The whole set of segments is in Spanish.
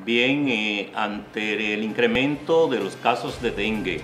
Bien, ante el incremento de los casos de dengue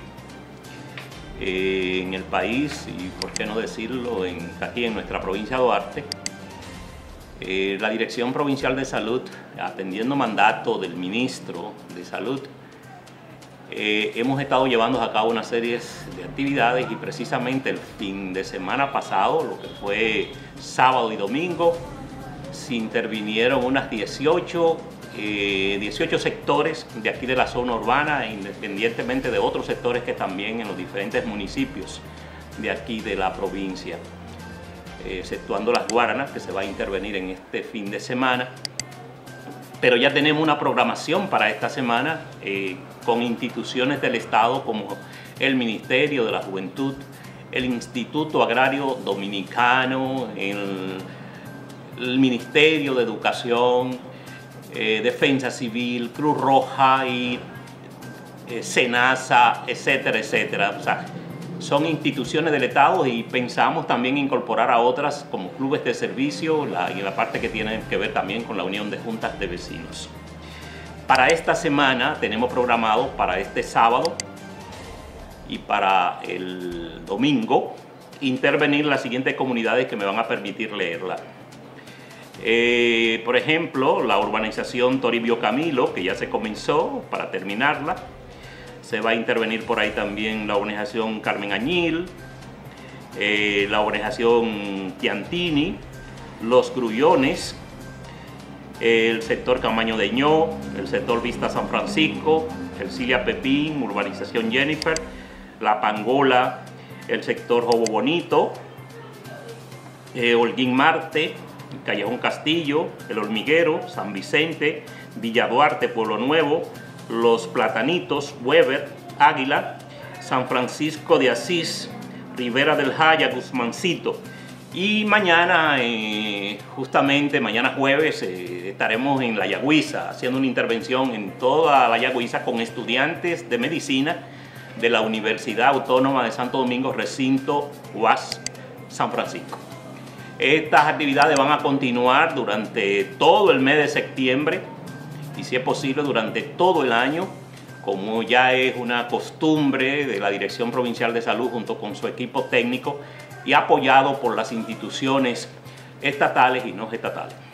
en el país y por qué no decirlo aquí en nuestra provincia de Duarte, la Dirección Provincial de Salud, atendiendo mandato del Ministro de Salud, hemos estado llevando a cabo una serie de actividades y precisamente el fin de semana pasado, lo que fue sábado y domingo, se intervinieron unas 18 sectores de aquí de la zona urbana, independientemente de otros sectores que también en los diferentes municipios de aquí de la provincia, exceptuando Las Guaranas, que se va a intervenir en este fin de semana. Pero ya tenemos una programación para esta semana con instituciones del Estado como el Ministerio de la Juventud, el Instituto Agrario Dominicano, el Ministerio de Educación, Defensa Civil, Cruz Roja y SENASA, etcétera, etcétera. O sea, son instituciones del Estado y pensamos también incorporar a otras como clubes de servicio y la parte que tiene que ver también con la unión de juntas de vecinos. Para esta semana tenemos programado para este sábado y para el domingo intervenir las siguientes comunidades que me van a permitir leerla. Por ejemplo, la urbanización Toribio Camilo, que ya se comenzó para terminarla. Se va a intervenir por ahí también la urbanización Carmen Añil, la urbanización Tiantini, Los Grullones, el sector Camaño de Ño, el sector Vista San Francisco, el Cilia Pepín, urbanización Jennifer, La Pangola, el sector Jobo Bonito, Holguín Marte, Callejón Castillo, El Hormiguero, San Vicente, Villa Duarte, Pueblo Nuevo, Los Platanitos, Weber, Águila, San Francisco de Asís, Rivera del Jaya, Guzmancito. Y mañana, justamente mañana jueves, estaremos en La Yagüiza, haciendo una intervención en toda La Yagüiza con estudiantes de medicina de la Universidad Autónoma de Santo Domingo, recinto UAS San Francisco. Estas actividades van a continuar durante todo el mes de septiembre y, si es posible, durante todo el año, como ya es una costumbre de la Dirección Provincial de Salud junto con su equipo técnico y apoyado por las instituciones estatales y no estatales.